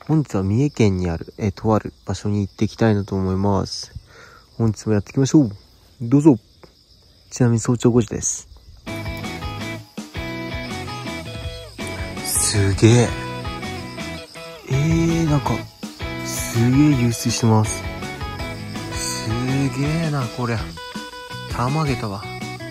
本日は三重県にある、とある場所に行ってきたいなと思います。本日もやっていきましょう。どうぞ。ちなみに早朝5時です。すげえ。なんか、すげえ流水してます。すげえな、こりゃ。たまげたわ。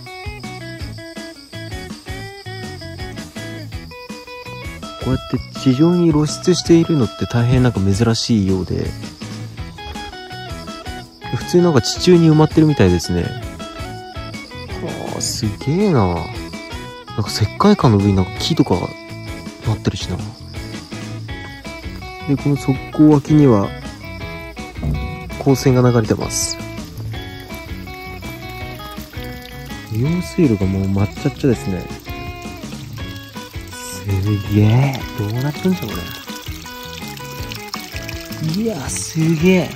こうやって地上に露出しているのって大変なんか珍しいようで、普通になんか地中に埋まってるみたいですね。はあ、すげえな。なんか石灰岩の上になんか木とかがなってるしな。で、この側溝脇には光線が流れてます。用水路がもう抹茶っちゃですね。すげえ。どうなってんじゃんこれ。いや、すげえ。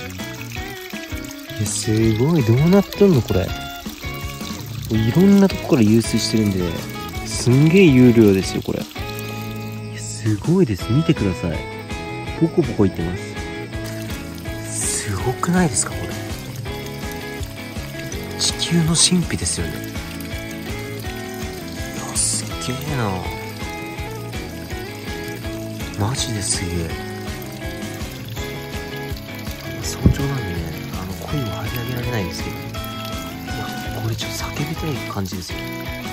すごい。どうなってんのこれ。いろんなとこから湧水してるんで、すんげえ有料ですよこれ。すごいです。見てください。ポコポコいってます。すごくないですかこれ。地球の神秘ですよね。いや、すげえな。マジですげえ。早朝なんでね、声も張り上げられないんですけど、いや、これちょっと叫びたい感じですよ。